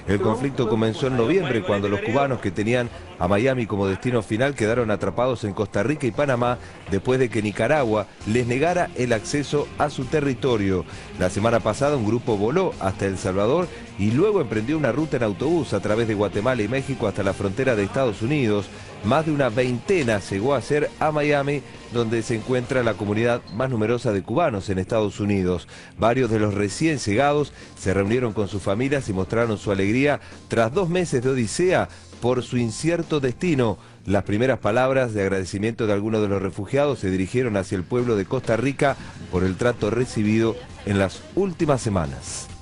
El conflicto comenzó en noviembre cuando los cubanos que tenían a Miami como destino final quedaron atrapados en Costa Rica y Panamá después de que Nicaragua les negara el acceso a su territorio. La semana pasada un grupo voló hasta El Salvador y luego emprendió una ruta en autobús a través de Guatemala y México hasta la frontera de Estados Unidos. Más de una veintena llegó a ser a Miami, donde se encuentra la comunidad más numerosa de cubanos en Estados Unidos. Varios de los recién llegados se reunieron con sus familias y mostraron su alegría tras 2 meses de odisea por su incierto destino. Las primeras palabras de agradecimiento de algunos de los refugiados se dirigieron hacia el pueblo de Costa Rica por el trato recibido en las últimas semanas.